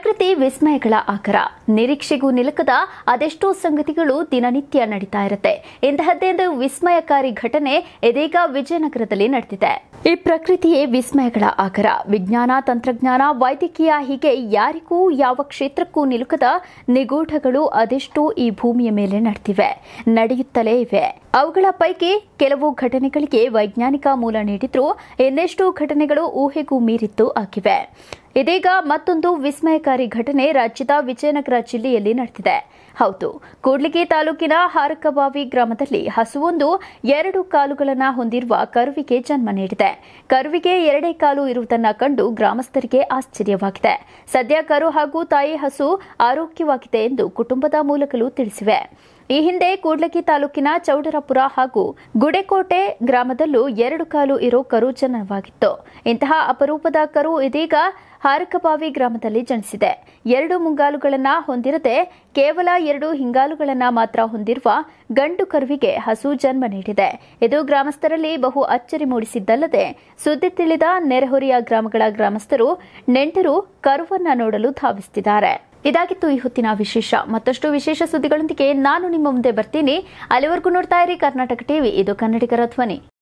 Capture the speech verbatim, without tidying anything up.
ಪ್ರಕೃತಿ ವಿಸ್ಮಯಗಳ ಆಕರ. ನಿರೀಕ್ಷೆಗೂ ನಿಲುಕದ ಅದೆಷ್ಟೋ ಸಂಗತಿಗಳು ದಿನನಿತ್ಯ ನಡೀತಾ ಇರುತ್ತೆ. ಇಂತಹದ್ದೇಂದು ವಿಸ್ಮಯಕಾರಿ ಘಟನೆ ಇದೀಗ ವಿಜಯನಗರದಲ್ಲಿ ನಡೆದಿದೆ. ಈ ಪ್ರಕೃತಿಯೇ ವಿಸ್ಮಯಗಳ ಆಕರ. ವಿಜ್ಞಾನ, ತಂತ್ರಜ್ಞಾನ, ವೈದ್ಯಕೀಯ ಹೀಗೆ ಯಾರಿಗೂ ಯಾವ ಕ್ಷೇತ್ರಕ್ಕೂ ನಿಲುಕದ ನಿಗೂಢಗಳು ಅದೆಷ್ಟೋ ಈ ಭೂಮಿಯ ಮೇಲೆ ನಡೆದಿವೆ, ನಡೆಯುತ್ತಲೇ ಇವೆ. ಅವುಗಳ ಪೈಕಿ ಕೆಲವು ಘಟನೆಗಳಿಗೆ ವೈಜ್ಞಾನಿಕ ಮೂಲ ನೀಡಿದ್ರೂ ಇನ್ನೆಷ್ಟೋ ಘಟನೆಗಳು ಊಹೆಗೂ ಮೀರಿದ್ದು ಆಗಿವೆ. ಇದೀಗ ಮತ್ತೊಂದು ವಿಸ್ಮಯಕಾರಿ ಘಟನೆ ರಾಜ್ಯದ ವಿಜಯನಗರ ಜಿಲ್ಲೆಯಲ್ಲಿ ನಡೆದಿದೆ. ಹೌದು, ಕೂಡ್ಲಿಗಿ ತಾಲೂಕಿನ ಹಾರಕಬಾವಿ ಗ್ರಾಮದಲ್ಲಿ ಹಸುವೊಂದು ಎರಡು ಕಾಲುಗಳನ್ನು ಹೊಂದಿರುವ ಕರುವಿಗೆ ಜನ್ಮ ನೀಡಿದೆ. ಕರುವಿಗೆ ಎರಡೇ ಕಾಲು ಇರುವುದನ್ನು ಕಂಡು ಗ್ರಾಮಸ್ಥರಿಗೆ ಆಶ್ಚರ್ಯವಾಗಿದೆ. ಸದ್ಯ ಕರು ಹಾಗೂ ತಾಯಿ ಹಸು ಆರೋಗ್ಯವಾಗಿದೆ ಎಂದು ಕುಟುಂಬದ ಮೂಲಗಳು ತಿಳಿಸಿವೆ. ಈ ಹಿಂದೆ ಕೂಡ್ಲಿಗಿ ತಾಲೂಕಿನ ಚೌಡರಪುರ ಹಾಗೂ ಗುಡೆಕೋಟೆ ಗ್ರಾಮದಲ್ಲೂ ಎರಡು ಕಾಲು ಇರೋ ಕರು ಜನನವಾಗಿತ್ತು. ಇಂತಹ ಅಪರೂಪದ ಕರು ಇದೀಗ ಹಾರಕಬಾವಿ ಗ್ರಾಮದಲ್ಲಿ ಜನಿಸಿದೆ. ಎರಡು ಮುಂಗಾಲುಗಳನ್ನು ಹೊಂದಿರದೆ ಕೇವಲ ಎರಡು ಹಿಂಗಾಲುಗಳನ್ನು ಮಾತ್ರ ಹೊಂದಿರುವ ಗಂಡು ಕರುವಿಗೆ ಹಸು ಜನ್ಮ ನೀಡಿದೆ. ಇದು ಗ್ರಾಮಸ್ಥರಲ್ಲಿ ಬಹು ಅಚ್ಚರಿ ಮೂಡಿಸಿದ್ದಲ್ಲದೆ ಸುದ್ದಿ ತಿಳಿದ ನೆರೆಹೊರೆಯ ಗ್ರಾಮಗಳ ಗ್ರಾಮಸ್ಥರು ನೆಂಟರು ಕರುವನ್ನ ನೋಡಲು ಧಾವಿಸುತ್ತಿದ್ದಾರೆ. ಇದಾಗಿತ್ತು ಈ ಹೊತ್ತಿನ ವಿಶೇಷ. ಮತ್ತಷ್ಟು ವಿಶೇಷ ಸುದ್ದಿಗಳೊಂದಿಗೆ ನಾನು ನಿಮ್ಮ ಮುಂದೆ ಬರ್ತೀನಿ. ಅಲ್ಲಿವರೆಗೂ ನೋಡ್ತಾ ಇರಿ ಕರ್ನಾಟಕ ಟಿವಿ, ಇದು ಕನ್ನಡಿಗರ ಧ್ವನಿ.